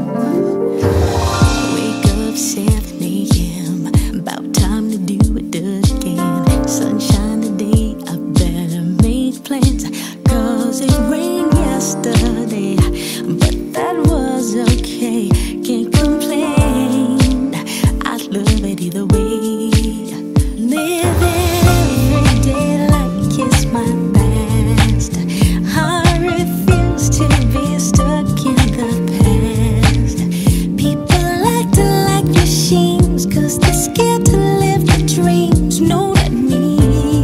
Wake up 7 a.m. About time to do it again. Sunshine today, I better make plans. 'Cause it rained yesterday, but that was okay. Can't complain, I love it either way. Living every day like it's my last. I refuse to be stuck in the past. People acting like machines 'cause they're scared to live their dreams. No, not me.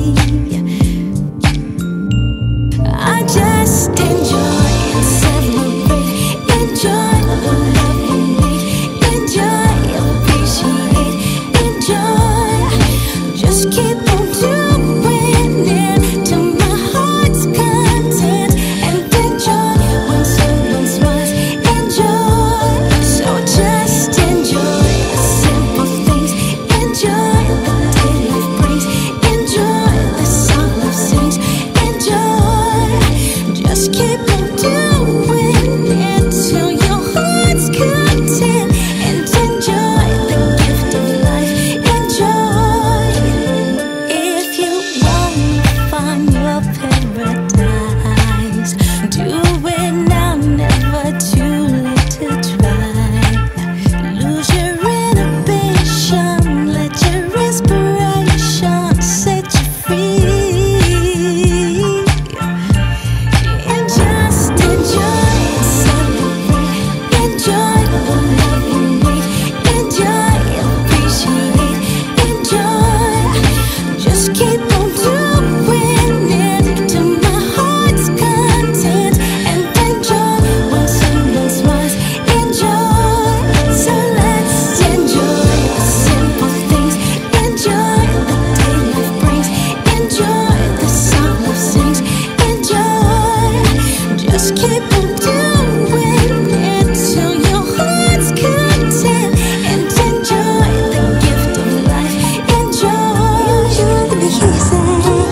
I just enjoy and celebrate. Enjoy the love we make. Enjoy, appreciate. Enjoy, just keep on doing it till my heart's content. And enjoy when someone smiles. Enjoy, so just enjoy the simple things. Enjoy the day life brings. Enjoy the song love sings. Enjoy, just keep on doing it till your heart's content. And enjoy the gift of life. Enjoy. If you wanna find your paradise, do it now, never too late to try. Lose your inhibition, let your inspiration set you free. And just enjoy and celebrate. Enjoy the love we make. Enjoy, appreciate. Enjoy, just keep on doing it till my heart's content. And enjoy when someone smiles. Enjoy, so let's enjoy the simple things. Enjoy the day life brings. Enjoy the song love sings. Enjoy, just keep on doing it till your heart's content. And enjoy the gift of life. Enjoy, you're the reason.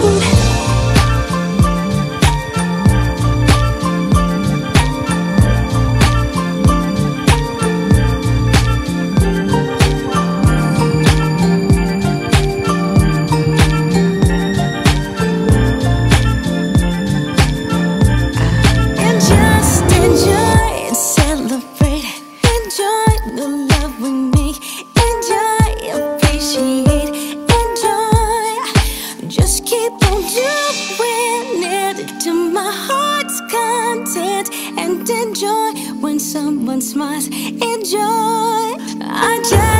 And just enjoy and celebrate. Enjoy the love we make. Enjoy, appreciate. Enjoy, just keep on doing it to my heart's content. And enjoy when someone smiles. Enjoy, I just